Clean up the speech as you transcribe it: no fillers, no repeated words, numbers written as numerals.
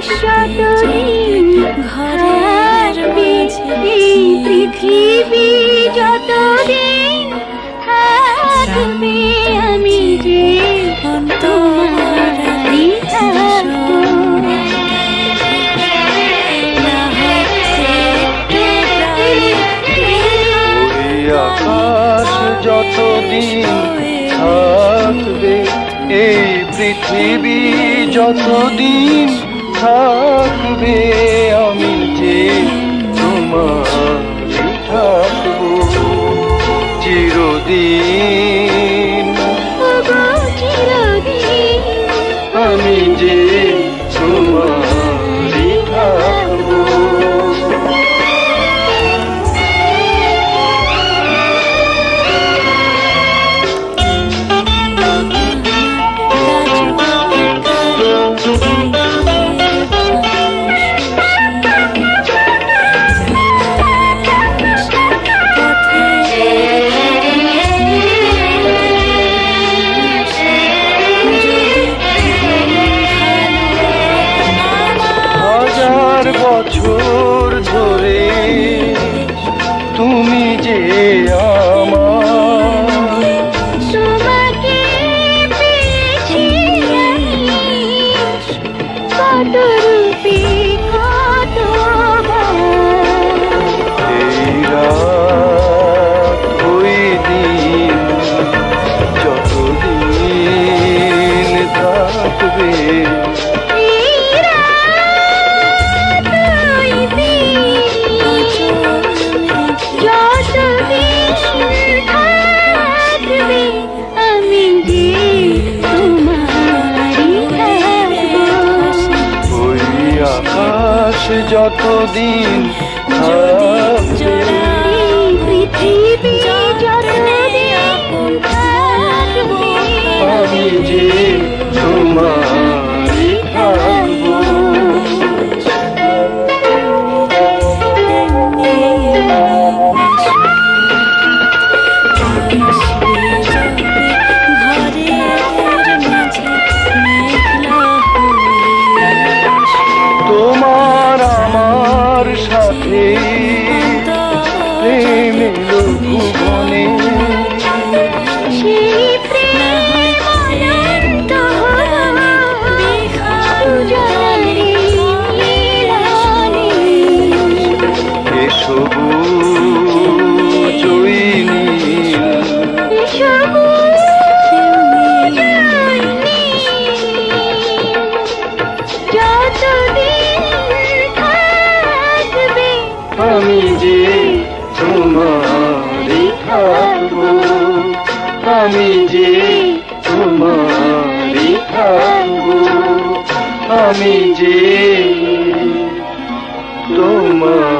শতদিন ঘরের মাঝে পৃথিবী যতদিন থাকবে আমি যে তোমারই থাকবো। আকাশ যতদিন থাকবে এই পৃথিবী যতদিন থাকবে আমি যে তোমারই থাকবো চিরদিন আমি যে তোমারই থাকবো। বছর ধরে তুমি যে আমার তোমাকে পেয়েছি কত রূপে কতবার এই রাত ওই দিন যতদিন থাকবে যতদিন পৃথিবী যতদিন থাকবে আমি যে তোমারই থাকবো। তোমার আমার সাথে প্রেমের ভুবনে আমি যে তোমারই থাকবো আমি যে তোমারই থাকবো আমি যে তোমার